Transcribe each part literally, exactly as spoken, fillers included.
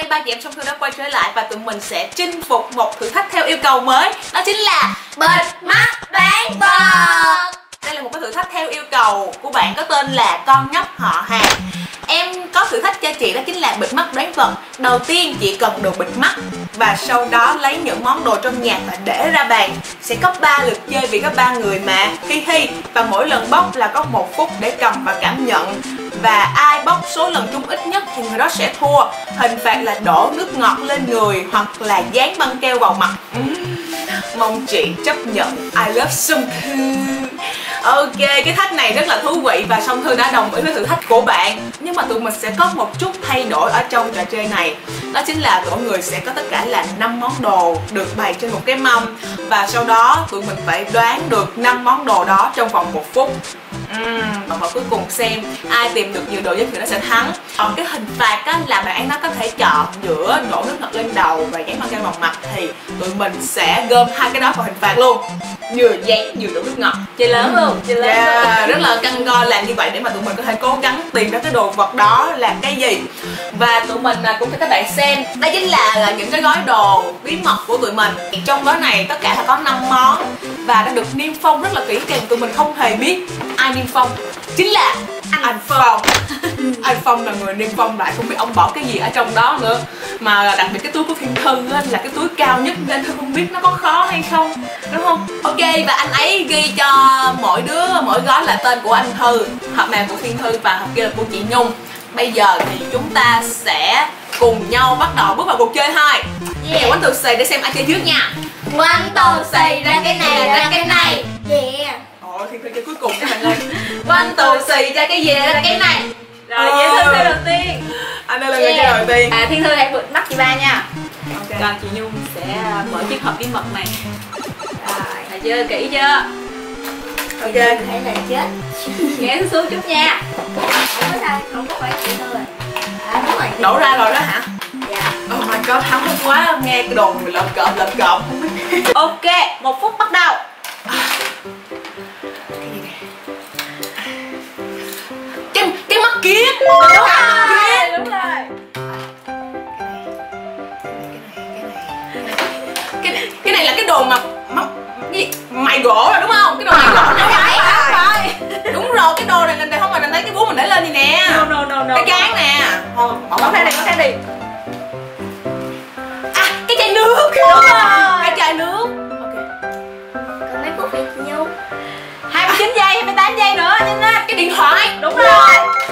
ba chị em song thư đã quay trở lại và tụi mình sẽ chinh phục một thử thách theo yêu cầu mới. Đó chính là bịt mắt đoán vật. Đây là một cái thử thách theo yêu cầu của bạn có tên là con nhóc họ hàng. Em có thử thách cho chị đó chính là bịt mắt đoán vật. Đầu tiên chị cần đồ bịt mắt và sau đó lấy những món đồ trong nhà và để ra bàn. Sẽ có ba lượt chơi vì có ba người mà. Hi hi. Và mỗi lần bóc là có một phút để cầm và cảm nhận. Và ai bóc số lần trúng ít nhất thì người đó sẽ thua. Hình phạt là đổ nước ngọt lên người hoặc là dán băng keo vào mặt. uhm. Mong chị chấp nhận. I love Song Thư. Ok, cái thách này rất là thú vị và Song Thư đã đồng ý với thử thách của bạn. Nhưng mà tụi mình sẽ có một chút thay đổi ở trong trò chơi này. Đó chính là mỗi người sẽ có tất cả là năm món đồ được bày trên một cái mâm. Và sau đó tụi mình phải đoán được năm món đồ đó trong vòng một phút. uhm. Và cuối cùng xem ai tìm được nhiều đồ nhất thì nó sẽ thắng. Còn cái hình phạt á, là bạn ấy nó có thể chọn giữa đổ nước ngọt lên đầu và dán băng keo vào mặt. Thì tụi mình sẽ gom hai cái đó vào hình phạt luôn. Vừa dán vừa đổ nước ngọt. Chơi lớn luôn, chơi lớn yeah, luôn. Rất là căng go làm như vậy để mà tụi mình có thể cố gắng tìm ra cái đồ vật đó là cái gì. Và tụi mình cũng cho các bạn xem. Đây chính là, là những cái gói đồ bí mật của tụi mình. Trong gói này tất cả là có năm món và đã được niêm phong rất là kỹ càng. Tụi mình không hề biết ai niêm phong. Chính là anh, anh Phong. Anh Phong là người niêm phong lại, không biết ông bỏ cái gì ở trong đó nữa. Mà đặc biệt cái túi của Thiên Thư là cái túi cao nhất nên Thư không biết nó có khó hay không, đúng không? Ok, và anh ấy ghi cho mỗi đứa mỗi gói là tên của anh Thư, hộp này của Thiên Thư và hộp kia là của chị Nhung. Bây giờ thì chúng ta sẽ cùng nhau bắt đầu bước vào cuộc chơi thôi. Yeah. Quánh từ xì để xem ai chơi trước nha. Quánh từ xì ra cái này ra cái này. Yeah. Ồ, Thiên Thư chơi cuối cùng các bạn ơi. Quánh từ xì ra cái gì ra cái này. Rồi, Thiên Thư chơi đầu tiên. Anh đây là người chơi đầu tiên. À, Thiên Thư hãy bịt mắt chị ba nha. Okay. Còn chị Nhung sẽ mở chiếc hộp bí mật này. Rồi, thấy chưa? Kỹ chưa? Ok. Thấy là chết. Nghe xuống chút nha. Không có sao, không có phải chị Thư rồi. À, đúng rồi. Đổ ra rồi đó hả? Dạ. Oh my god, hóng quá, nghe cái đồn người lợm cộm lợm cộm. Ok, một phút bắt đầu. Cái cái mắt kiếng. Đúng rồi, đúng rồi. Cái này, cái này là cái đồ mà gì? Mày gỗ rồi đúng không? Cái đồ mày gỗ nó vậy. Đúng rồi, cái đồ này là không mà mình thấy cái búa mình để lên gì nè. No no no no. Cái cán nè. Thôi, bỏ bỏ theo đi, bỏ theo đi. À, cái chai nước. Đúng rồi. Cái chai nước. Ok. Còn mấy phút việc nhiêu? hai mươi chín giây, hai mươi tám giây nữa nhanh lên. Cái điện thoại. Đúng rồi.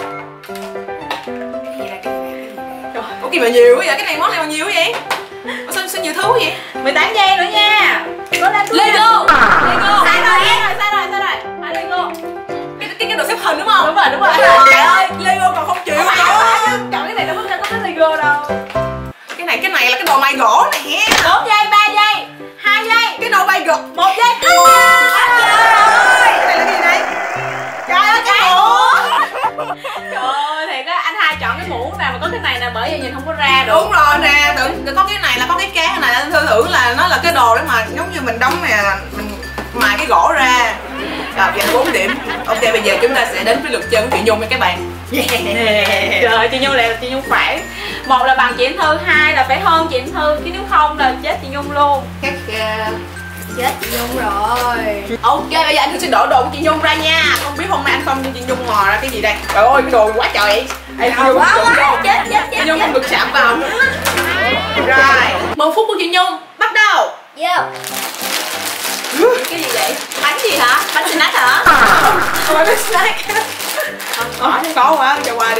Cái gì đây? Cái gì đây? Trời, có gì mà nhiều quá vậy? Cái này món này mà nhiều quá vậy? Sao sao nhiều thứ vậy? mười tám giây nữa nha. Có lên Lego. Lego. Sai rồi, sai rồi, sai rồi, sai rồi. Hai Lego. Cái cái cái đồ xếp hình đúng không? Đúng rồi, đúng rồi. Trời ơi, Lego còn không chịu. Chọn cái này đâu có có cái Lego đâu. Cái này cái này là cái đồ may gỗ nè. bốn giây, ba giây, hai giây. Cái đồ may gỗ. một giây. Trời ơi, cái này là gì đây? Trời ơi, cái mũ. Trời ơi, thiệt á, anh hai chọn cái mũ nào mà có cái này nè, bởi vì nhìn không có ra được. Đúng rồi nè, tưởng có cái này là có cái cán này, anh thư tưởng là nó là cái đồ để mà giống như mình đóng nè, mình mài cái gỗ ra. Rồi, giờ bốn điểm. Ok, bây giờ chúng ta sẽ đến với lượt chơi của chị Nhung nha các bạn. Yeah. Trời ơi, chị Nhung lại là chị Nhung phải. Một là bằng chị Anh Thư, hai là phải hơn chị Anh Thư, chứ nếu không là chết chị Nhung luôn. Chắc uh... Chết chị Nhung rồi. Ok, bây giờ anh Thư sẽ đổ đồ của chị Nhung ra nha. Không biết hôm nay anh Phong cho chị Nhung mò ra cái gì đây. Trời ơi, cái đồ quá trời vậy. Ê, chị Nhung quá, đụng quá. vô. Chết, chết, chết, Chị Nhung chết. không được chạm vào. Rồi, một phút của chị Nhung bắt đầu. Yeah. Cái gì vậy? Bánh gì hả? Bánh snack hả? Không phải bánh snack. Không có quá, cho qua đi.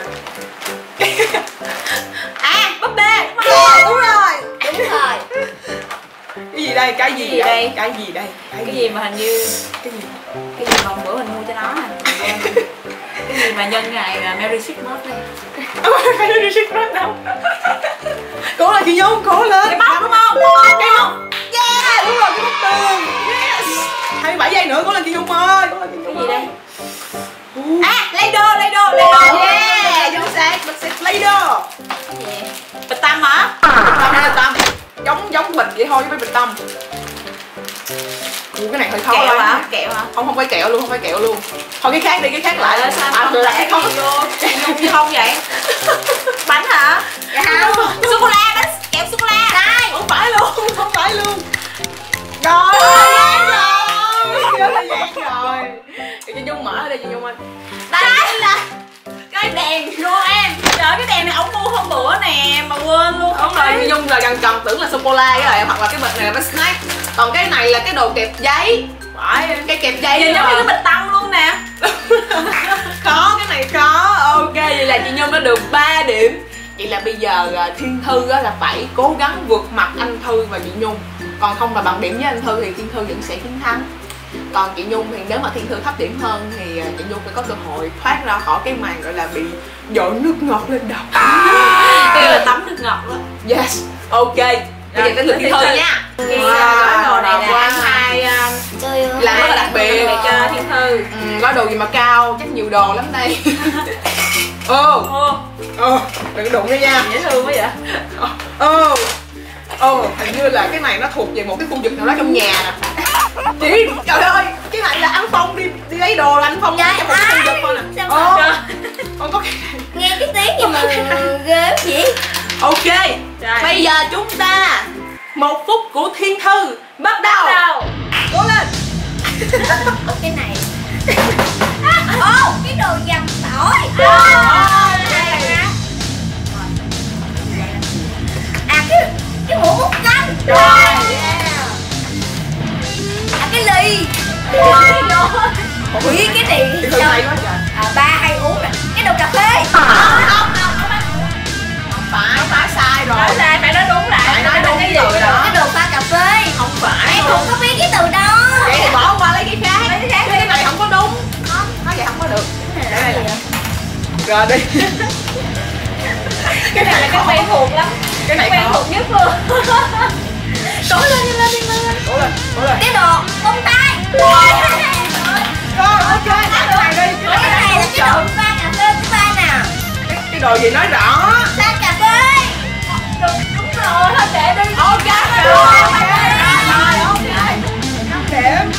À, búp bê. Đúng rồi. Đúng rồi. Cái gì đây? Cái gì, Cái gì đây? Cái gì đây? Cái, Cái gì mà hình như Cái gì? cái gì mà hôm bữa mình mua cho nó à? Cái gì mà nhân ngày là Merry Christmas đây. Phải đi ship hết đâu. Cố lên chị Nhung, cố lên. Cái móc đúng không? Cái móc. Yeah, đúng rồi, cái móc tường. Yes. hai mươi bảy giây nữa, cố lên chị Nhung ơi. Cố lên chị Nhung. Cái gì đây? À, Play-Doh, Play-Doh, Play-Doh. Yeah, chính xác, mình sẽ Play-Doh. Cái gì? Bịch tăm hả? Bịch tăm, bịch tăm. Giống giống bịch vậy thôi chứ với bịch tăm. Ủa, cái này hơi khó Kẹo lắm. hả? Kẹo hả? Không, không phải kẹo luôn, không phải kẹo luôn. Thôi cái khác đi, cái khác lại. À, sao à, không là lẽ cái không vô? Nhung không vậy? Bánh hả? Dạ không. đèn Noel. Trời, cái đèn này ổng mua hôm bữa nè mà quên luôn. Đúng rồi, Chị Nhung là gần cần tưởng là sô cô la cái này, hoặc là cái bịch này là cái snack. Còn cái này là cái đồ kẹp giấy. Phải, cái kẹp giấy. Nhìn giống như cái bịch tăng luôn nè. Có, cái này có. Ok, vậy là chị Nhung đã được ba điểm. Vậy là bây giờ Thiên Thư là phải cố gắng vượt mặt anh Thư và chị Nhung. Còn không là bằng điểm với anh Thư thì Thiên Thư vẫn sẽ chiến thắng. Còn chị Nhung thì nếu mà Thiên Thư thấp điểm hơn thì chị Nhung phải có cơ hội thoát ra khỏi cái màn gọi là bị dội nước ngọt lên đầu. Đây là tắm nước ngọt đó. Yes, ok. Bây giờ tới lượt Thiên Thư nha. Cái gói đồ này là anh hai làm rất là đặc biệt để cho Thiên Thư. Ừ, gói đồ gì mà cao, chắc nhiều đồ lắm đây. Ô Ô đừng có đụng nữa nha. Dễ thương quá vậy. Ô Ồ, hình như là cái này nó thuộc về một cái khu vực nào đó trong nhà nè. Chị, trời ơi, cái này là anh Phong đi đi lấy đồ là anh Phong Trời trong một cái khu vực thôi nè. Ồ, con có cái này. Nghe cái tiếng gì mà ghê gì. Ok, Rồi. bây giờ chúng ta một phút của Thiên Thư bắt đầu. Đâu? Cố lên. Cái này. Ô, cái đồ dầm tỏi. À, cái cái hũ múc canh. Rồi. À, cái ly. Ui, cái này Thiên Thư hay quá trời. à, ba hay uống nè. Cái đồ cà phê. Không, không, không phải, phải sai rồi. Nói sai, phải nói đúng lại. Phải nói đúng cái từ gì đó. Cái đồ pha cà phê. Không phải. Em không có biết cái từ đó. Vậy thì bỏ qua lấy cái khác. Lấy cái khác đi. Cái này không có đúng. Không. Nói vậy không có được. Cái này là gì vậy? Rồi đi. Cái này là cái quen thuộc lắm. Cái này Quen khó. thuộc nhất luôn. Cố lên, đi lên, đi lên. Cố lên, cố lên. Cái đồ bông tay. Rồi, ok, nói cái này đi. Cái này là cái đồ pha cà phê thứ ba nè. Cái, cái đồ gì nói rõ. Pha cà phê. Đúng rồi, thôi để đi. Ok, rồi, ok. Rồi, ok. năm điểm.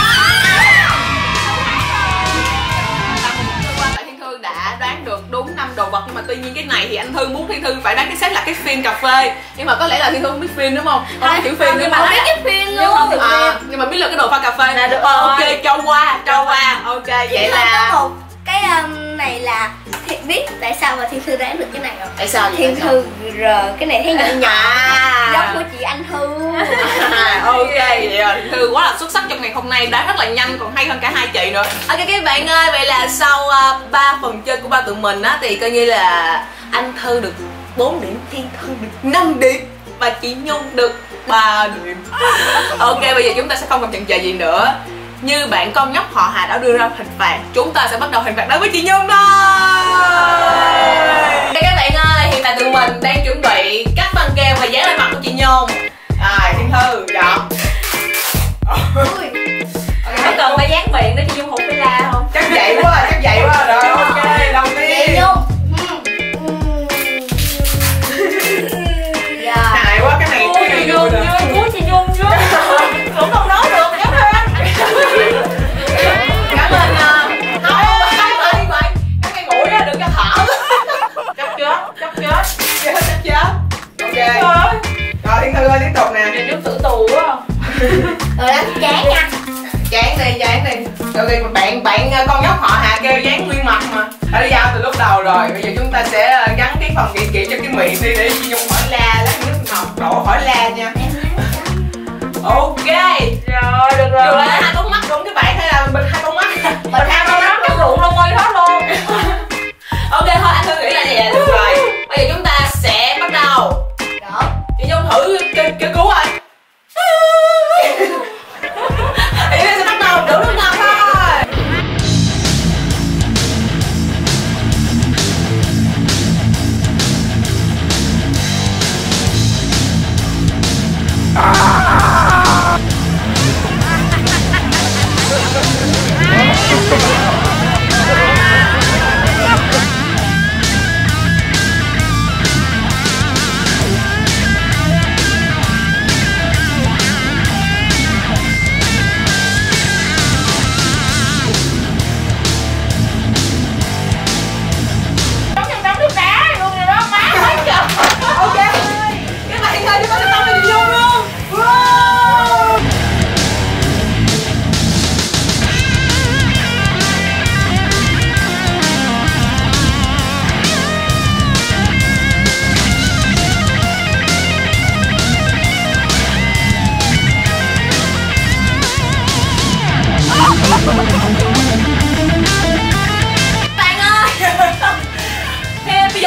Tại Thiên Thư đã đoán được đúng năm đồ vật, nhưng mà tuy nhiên cái này thì anh Thư muốn Thiên Thư phải đoán cái set là cái phim cà phê. Nhưng mà có lẽ là Thiên Thư không biết phim đúng không? Không biết kiểu phim Nhưng đúng mà không? không biết cái phim Nhưng không luôn. được. À, nhưng mà biết là cái đồ pha cà phê Là được Ờ, rồi. ok, cho qua, cho qua. Ok, vậy Nhưng mà là có một cái um, này là Thiện biết tại sao mà Thiên Thư đoán được cái này không? tại sao vậy? Thiên Tại sao? Thư R, cái này thấy nhỏ nhỏ À. giống của chị Anh Thư. À, ok, vậy rồi Thiên Thư quá là xuất sắc trong ngày hôm nay, đoán rất là nhanh, còn hay hơn cả hai chị nữa. Ok các bạn ơi, vậy là sau ba uh, phần chơi của ba tụi mình á thì coi như là anh Thư được bốn điểm, Thiên Thư được năm điểm và chị Nhung được ba điểm. Ok, bây giờ chúng ta sẽ không còn chần chờ gì nữa. Như bạn con nhóc họ Hà đã đưa ra hình phạt, chúng ta sẽ bắt đầu hình phạt đối với chị Nhung thôi. Đây các bạn ơi, hiện tại tụi mình đang chuẩn bị cắt băng keo và dán lên mặt của chị Nhung. Rồi, Thiên Thư, chọn. Có cần phải dán miệng để chị Dung hụt phải la không? Chắc vậy quá, chắc vậy quá. Rồi, ok, đầu Chị tiên. Nhung. Rồi. Hại quá, cái này, cái này Nhung vui nè. chưa, cứu chị Nhung chưa? Cũng không nói được, nhớ thêm. Cảm ơn. uh, Không, không, không, đi vậy. Cái cây mũi á, đừng cho thở. Chấp chết, chấp chết. Chết, chết, chết. Ok. Trời Rồi, Thiên Thư ơi, tiếp tục nè. ơi, Nhung tử tù quá không? Rồi đó, chán nha. Dán đi, dán đi. Ok, bạn bạn uh, con nhóc họ Hà kêu dán nguyên mặt mà. Đã đi giao từ lúc đầu rồi. Bây giờ chúng ta sẽ uh, gắn cái phần kiện kiện cho cái miệng đi để chị Nhung khỏi la, lát nước ngọt đổ khỏi la nha. Ok. Rồi, được rồi. Dù là hai con mắt đúng các bạn hay là mình hai con mắt? Mình hai con mắt cái ruộng luôn ơi hết luôn. Ok thôi, anh Thư nghĩ là vậy là được rồi. Bây giờ chúng ta sẽ bắt đầu. Đó. Chị Nhung thử kêu, kêu cứu ơi. Thì bây giờ sẽ bắt đầu đổ nước ngọt thôi.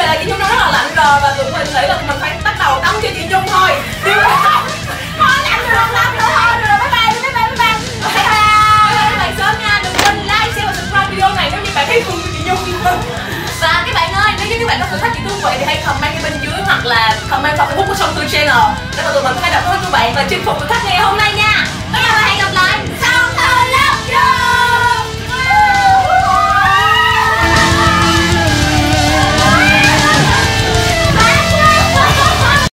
giờ là chị Nhung đang rất là lạnh rồi và tụi mình nghĩ là tụi mình phải bắt đầu tắm cho chị Nhung thôi. Điều thôi lạnh rồi không lắm nữa thôi. Rồi bye bye bye bye bye bye. Bye bye các bạn sớm nha. Đừng quên like, share và subscribe video này nếu như bạn thấy thương chị Nhung. Và các bạn ơi, nếu như các bạn có thử thách chị thú vị thì hãy comment bên dưới hoặc là comment vào Facebook của Song Tư Channel để mà tụi mình có thể đọc hết các bạn và chinh phục thử thách ngày hôm nay nha.